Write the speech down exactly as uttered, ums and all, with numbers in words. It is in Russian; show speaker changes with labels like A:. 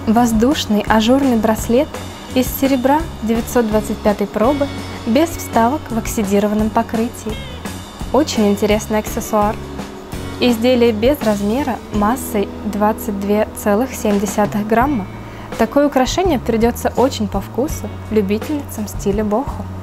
A: Воздушный ажурный браслет из серебра девятьсот двадцать пятой пробы без вставок в оксидированном покрытии. Очень интересный аксессуар. Изделие без размера массой двадцать две целых семь десятых грамма. Такое украшение придется очень по вкусу любительницам стиля бохо.